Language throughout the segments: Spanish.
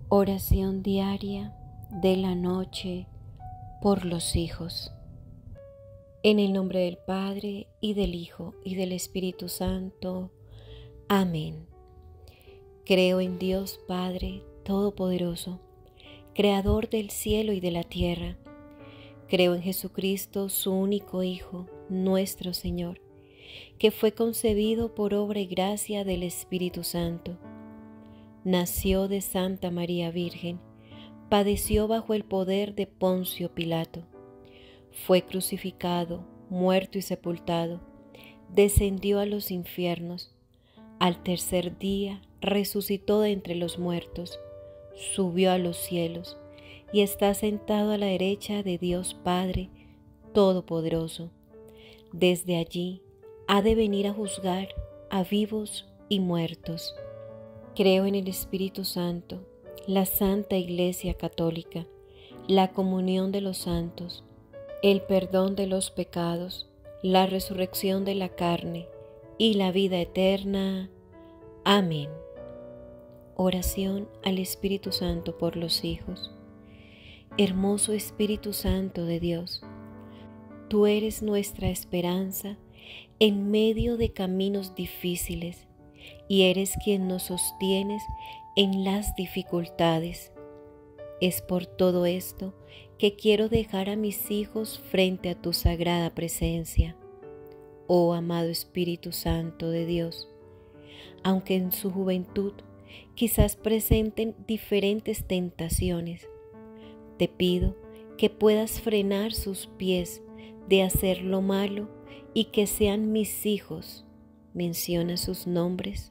Oración diaria de la noche por los hijos. En el nombre del Padre, y del Hijo, y del Espíritu Santo. Amén. Creo en Dios Padre Todopoderoso, Creador del cielo y de la tierra. Creo en Jesucristo, su único Hijo, nuestro Señor, que fue concebido por obra y gracia del Espíritu Santo. Nació de Santa María Virgen, padeció bajo el poder de Poncio Pilato, fue crucificado, muerto y sepultado, descendió a los infiernos, al tercer día resucitó de entre los muertos, subió a los cielos y está sentado a la derecha de Dios Padre Todopoderoso. Desde allí ha de venir a juzgar a vivos y muertos. Creo en el Espíritu Santo, la Santa Iglesia Católica, la comunión de los santos, el perdón de los pecados, la resurrección de la carne y la vida eterna. Amén. Oración al Espíritu Santo por los hijos. Hermoso Espíritu Santo de Dios, tú eres nuestra esperanza en medio de caminos difíciles, y eres quien nos sostienes en las dificultades. Es por todo esto que quiero dejar a mis hijos frente a tu sagrada presencia. Oh amado Espíritu Santo de Dios, aunque en su juventud quizás presenten diferentes tentaciones, te pido que puedas frenar sus pies de hacer lo malo y que sean mis hijos. Menciona sus nombres.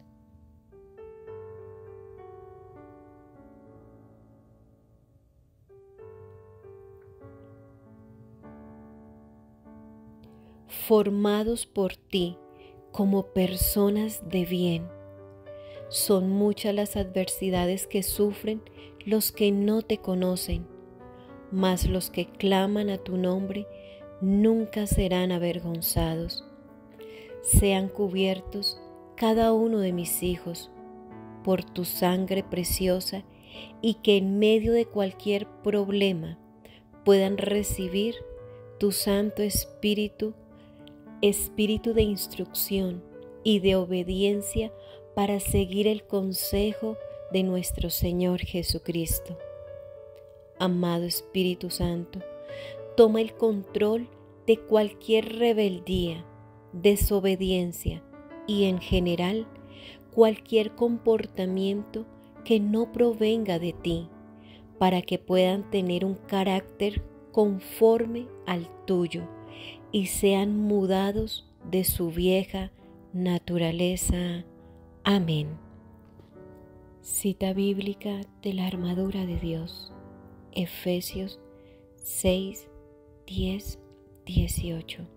Formados por ti como personas de bien. Son muchas las adversidades que sufren los que no te conocen, mas los que claman a tu nombre nunca serán avergonzados. Sean cubiertos cada uno de mis hijos por tu sangre preciosa, y que en medio de cualquier problema puedan recibir tu Santo Espíritu, Espíritu de instrucción y de obediencia para seguir el consejo de nuestro Señor Jesucristo. Amado Espíritu Santo, toma el control de cualquier rebeldía, desobediencia y en general cualquier comportamiento que no provenga de ti, para que puedan tener un carácter conforme al tuyo y sean mudados de su vieja naturaleza. Amén. Cita bíblica de la armadura de Dios, Efesios 6, 10, 18.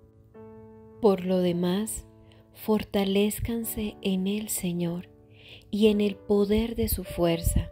Por lo demás, fortalézcanse en el Señor y en el poder de su fuerza.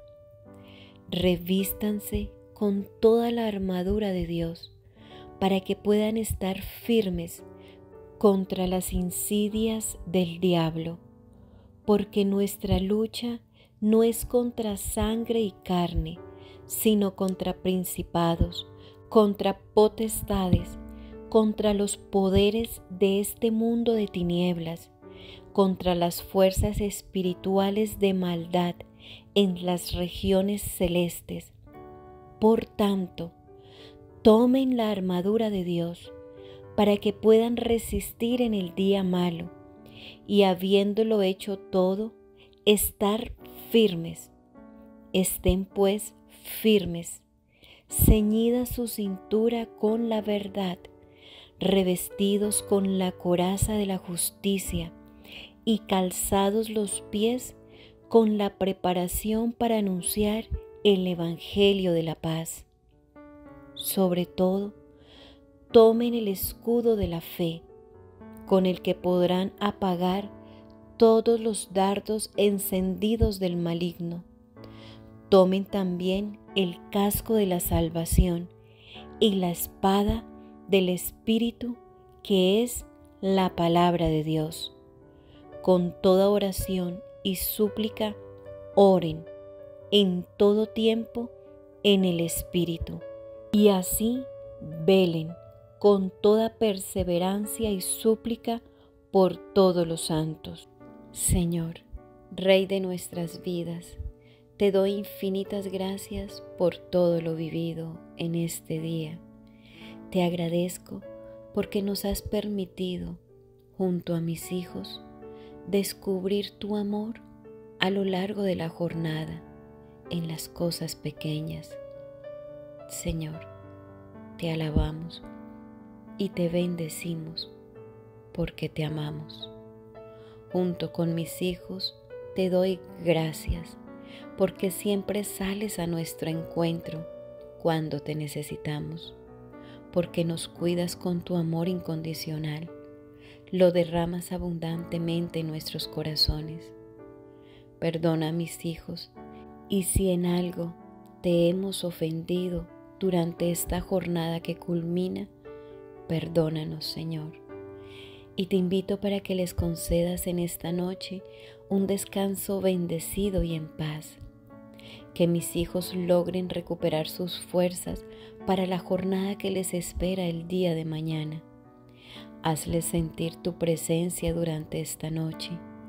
Revístanse con toda la armadura de Dios, para que puedan estar firmes contra las insidias del diablo, porque nuestra lucha no es contra sangre y carne, sino contra principados, contra potestades, contra los poderes de este mundo de tinieblas, contra las fuerzas espirituales de maldad en las regiones celestes. Por tanto, tomen la armadura de Dios para que puedan resistir en el día malo y, habiéndolo hecho todo, estar firmes. Estén pues firmes, ceñida su cintura con la verdad, revestidos con la coraza de la justicia y calzados los pies con la preparación para anunciar el Evangelio de la paz. Sobre todo, tomen el escudo de la fe, con el que podrán apagar todos los dardos encendidos del maligno. Tomen también el casco de la salvación y la espada del Espíritu, que es la palabra de Dios. Con toda oración y súplica, oren en todo tiempo en el Espíritu, y así velen con toda perseverancia y súplica por todos los santos. Señor, Rey de nuestras vidas, te doy infinitas gracias por todo lo vivido en este día. Te agradezco porque nos has permitido, junto a mis hijos, descubrir tu amor a lo largo de la jornada, en las cosas pequeñas. Señor, te alabamos y te bendecimos porque te amamos. Junto con mis hijos, te doy gracias porque siempre sales a nuestro encuentro cuando te necesitamos, porque nos cuidas con tu amor incondicional, lo derramas abundantemente en nuestros corazones. Perdona a mis hijos, y si en algo te hemos ofendido durante esta jornada que culmina, perdónanos, Señor. Y te invito para que les concedas en esta noche un descanso bendecido y en paz. Que mis hijos logren recuperar sus fuerzas para la jornada que les espera el día de mañana. Hazles sentir tu presencia durante esta noche.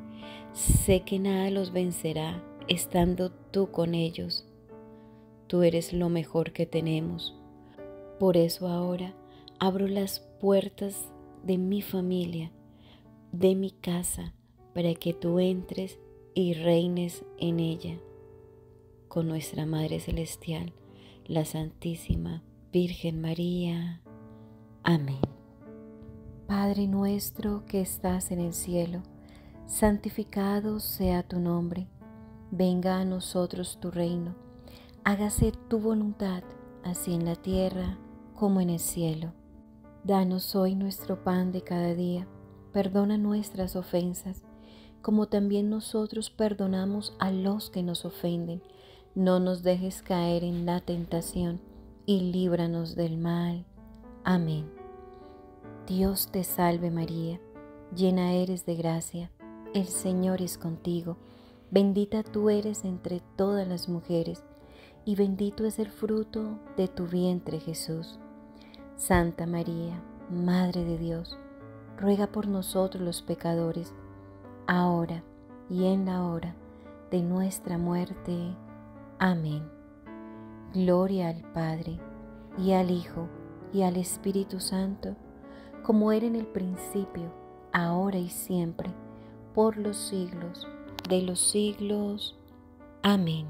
Sé que nada los vencerá estando tú con ellos. Tú eres lo mejor que tenemos. Por eso ahora abro las puertas de mi familia, de mi casa, para que tú entres y reines en ella, con nuestra Madre Celestial, la Santísima Virgen María. Amén. Padre nuestro que estás en el cielo, santificado sea tu nombre. Venga a nosotros tu reino. Hágase tu voluntad, así en la tierra como en el cielo. Danos hoy nuestro pan de cada día. Perdona nuestras ofensas, como también nosotros perdonamos a los que nos ofenden. No nos dejes caer en la tentación, y líbranos del mal. Amén. Dios te salve María, llena eres de gracia, el Señor es contigo. Bendita tú eres entre todas las mujeres, y bendito es el fruto de tu vientre, Jesús. Santa María, Madre de Dios, ruega por nosotros los pecadores, ahora y en la hora de nuestra muerte. Amén. Gloria al Padre, y al Hijo, y al Espíritu Santo, como era en el principio, ahora y siempre, por los siglos de los siglos. Amén.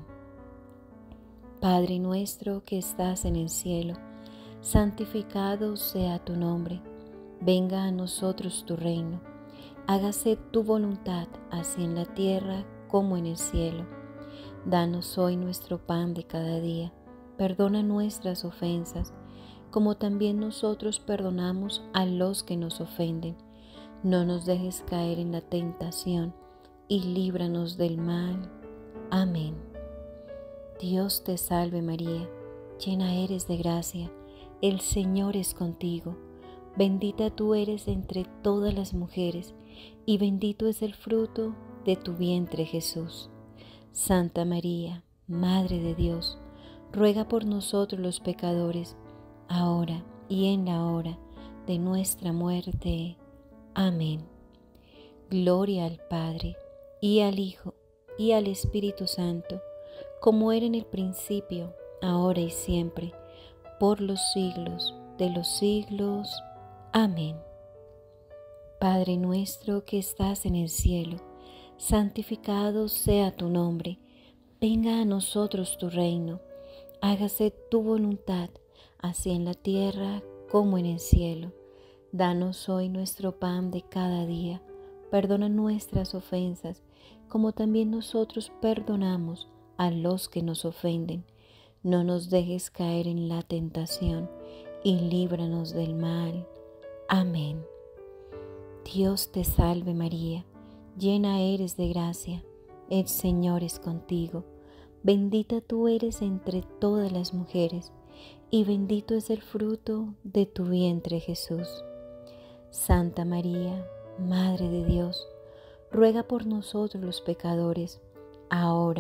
Padre nuestro que estás en el cielo, santificado sea tu nombre. Venga a nosotros tu reino. Hágase tu voluntad, así en la tierra como en el cielo. Danos hoy nuestro pan de cada día. Perdona nuestras ofensas, como también nosotros perdonamos a los que nos ofenden. No nos dejes caer en la tentación, y líbranos del mal. Amén. Dios te salve María, llena eres de gracia, el Señor es contigo. Bendita tú eres entre todas las mujeres, y bendito es el fruto de tu vientre Jesús. Santa María, Madre de Dios, ruega por nosotros los pecadores, ahora y en la hora de nuestra muerte. Amén. Gloria al Padre, y al Hijo, y al Espíritu Santo, como era en el principio, ahora y siempre, por los siglos de los siglos. Amén. Padre nuestro que estás en el cielo, santificado sea tu nombre. Venga a nosotros tu reino. Hágase tu voluntad, así en la tierra como en el cielo. Danos hoy nuestro pan de cada día. Perdona nuestras ofensas, como también nosotros perdonamos a los que nos ofenden. No nos dejes caer en la tentación, y líbranos del mal. Amén. Dios te salve María, llena eres de gracia, el Señor es contigo. Bendita tú eres entre todas las mujeres, y bendito es el fruto de tu vientre Jesús. Santa María, Madre de Dios, ruega por nosotros los pecadores, ahora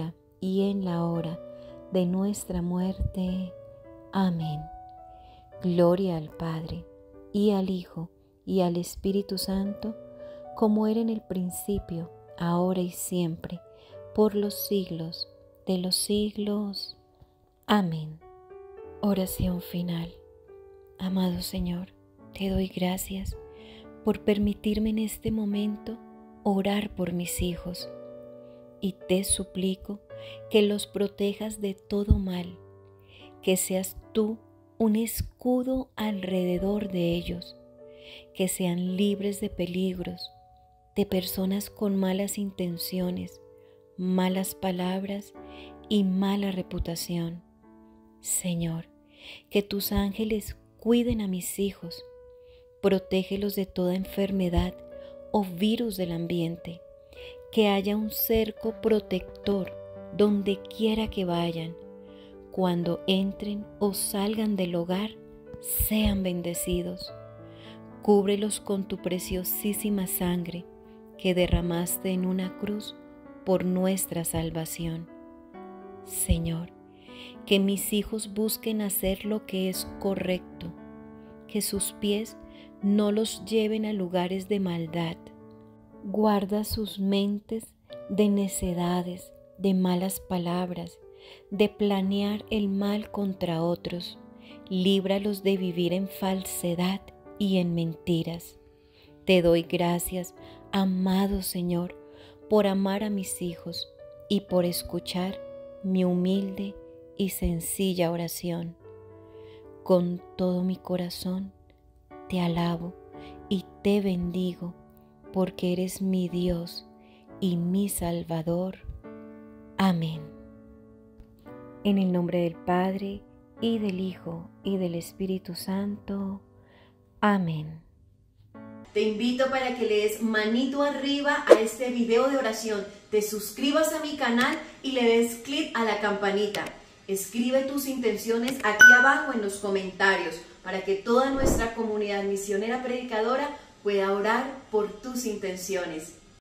y en la hora de nuestra muerte. Amén. Gloria al Padre, y al Hijo, y al Espíritu Santo, como era en el principio, ahora y siempre, por los siglos de los siglos. Amén. Oración final. Amado Señor, te doy gracias por permitirme en este momento orar por mis hijos, y te suplico que los protejas de todo mal, que seas tú un escudo alrededor de ellos, que sean libres de peligros, de personas con malas intenciones, malas palabras y mala reputación. Señor, que tus ángeles cuiden a mis hijos, protégelos de toda enfermedad o virus del ambiente, que haya un cerco protector donde quiera que vayan. Cuando entren o salgan del hogar, sean bendecidos. Cúbrelos con tu preciosísima sangre que derramaste en una cruz por nuestra salvación. Señor, que mis hijos busquen hacer lo que es correcto, que sus pies no los lleven a lugares de maldad. Guarda sus mentes de necedades, de malas palabras, de planear el mal contra otros. Líbralos de vivir en falsedad y en mentiras. Te doy gracias, amado Señor, por amar a mis hijos y por escuchar mi humilde y sencilla oración. Con todo mi corazón te alabo y te bendigo, porque eres mi Dios y mi Salvador. Amén. En el nombre del Padre, y del Hijo, y del Espíritu Santo. Amén. Te invito para que le des manito arriba a este video de oración, te suscribas a mi canal y le des clic a la campanita. Escribe tus intenciones aquí abajo en los comentarios para que toda nuestra comunidad misionera predicadora pueda orar por tus intenciones.